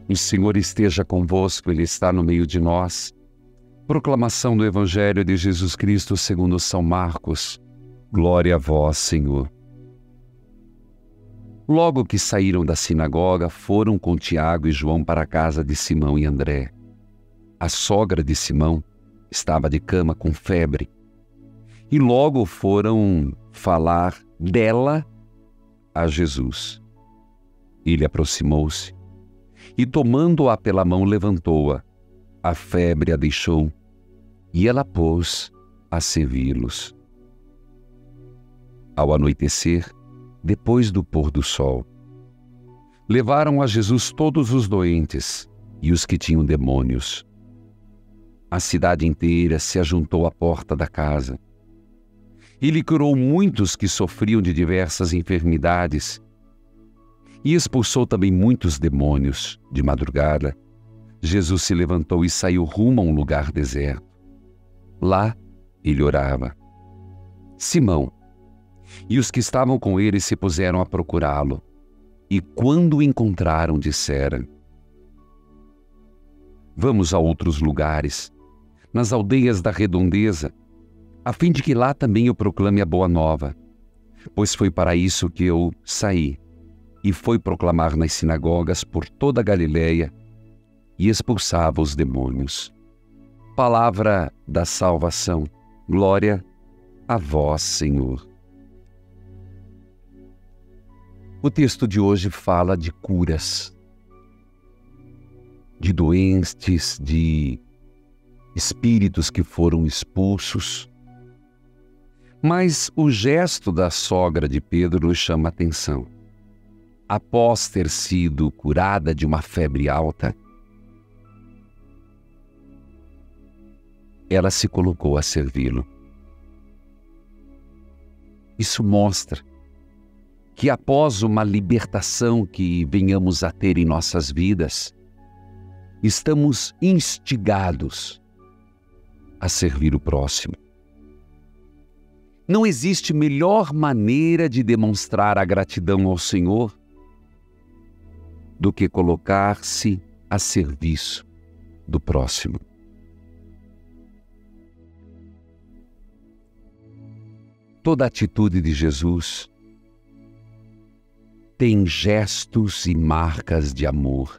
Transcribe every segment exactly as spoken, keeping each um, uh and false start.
O Senhor esteja convosco, Ele está no meio de nós. Proclamação do Evangelho de Jesus Cristo segundo São Marcos. Glória a vós, Senhor. Logo que saíram da sinagoga, foram com Tiago e João para a casa de Simão e André. A sogra de Simão estava de cama com febre. E logo foram falar dela a Jesus. Ele aproximou-se e, tomando-a pela mão, levantou-a. A febre a deixou e ela pôs a servi-los. Ao anoitecer, depois do pôr do sol, levaram a Jesus todos os doentes e os que tinham demônios. A cidade inteira se ajuntou à porta da casa. Ele curou muitos que sofriam de diversas enfermidades e expulsou também muitos demônios. De madrugada, Jesus se levantou e saiu rumo a um lugar deserto. Lá, ele orava. Simão e os que estavam com ele se puseram a procurá-lo, e quando o encontraram, disseram: vamos a outros lugares, nas aldeias da redondeza, a fim de que lá também eu proclame a boa nova, pois foi para isso que eu saí, e foi proclamar nas sinagogas por toda a Galileia, e expulsava os demônios. Palavra da salvação. Glória a vós, Senhor. O texto de hoje fala de curas, de doentes, de espíritos que foram expulsos. Mas o gesto da sogra de Pedro nos chama a atenção. Após ter sido curada de uma febre alta, ela se colocou a servi-lo. Isso mostra que após uma libertação que venhamos a ter em nossas vidas, estamos instigados a servir o próximo. Não existe melhor maneira de demonstrar a gratidão ao Senhor do que colocar-se a serviço do próximo. Toda a atitude de Jesus tem gestos e marcas de amor.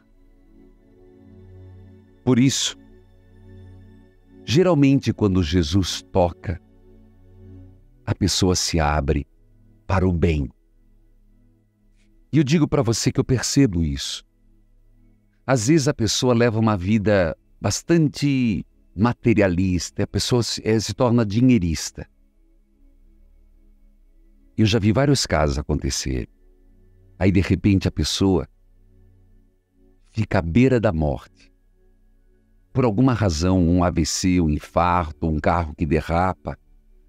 Por isso, geralmente quando Jesus toca, a pessoa se abre para o bem. E eu digo para você que eu percebo isso. Às vezes a pessoa leva uma vida bastante materialista, a pessoa se, é, se torna dinheirista. Eu já vi vários casos acontecer. Aí, de repente, a pessoa fica à beira da morte. Por alguma razão, um A V C, um infarto, um carro que derrapa,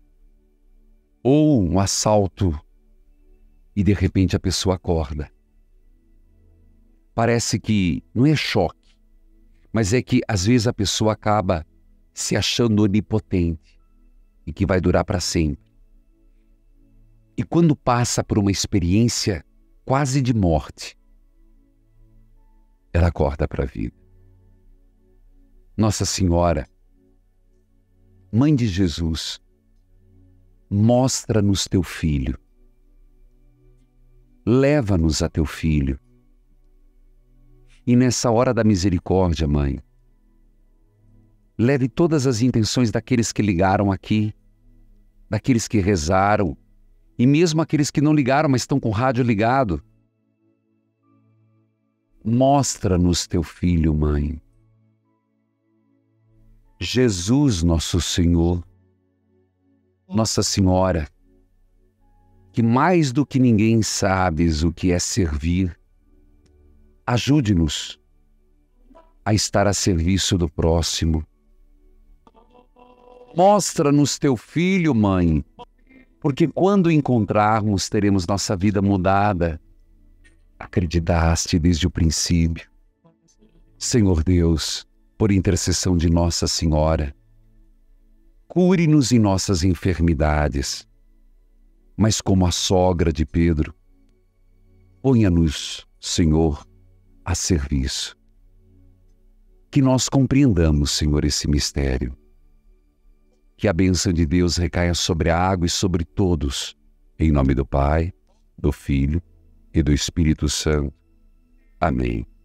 ou um assalto, e de repente a pessoa acorda. Parece que não é choque, mas é que às vezes a pessoa acaba se achando onipotente e que vai durar para sempre. E quando passa por uma experiência quase de morte, ela acorda para a vida. Nossa Senhora, Mãe de Jesus, mostra-nos teu Filho. Leva-nos a teu Filho. E nessa hora da misericórdia, Mãe, leve todas as intenções daqueles que ligaram aqui, daqueles que rezaram, e mesmo aqueles que não ligaram, mas estão com o rádio ligado. Mostra-nos teu Filho, Mãe. Jesus, nosso Senhor, Nossa Senhora, que mais do que ninguém sabes o que é servir, ajude-nos a estar a serviço do próximo. Mostra-nos teu Filho, Mãe, porque quando o encontrarmos, teremos nossa vida mudada. Acreditaste desde o princípio. Senhor Deus, por intercessão de Nossa Senhora, cure-nos em nossas enfermidades, mas como a sogra de Pedro, ponha-nos, Senhor, a serviço. que nós compreendamos, Senhor, esse mistério. Que a bênção de Deus recaia sobre a água e sobre todos, em nome do Pai, do Filho e do Espírito Santo. Amém.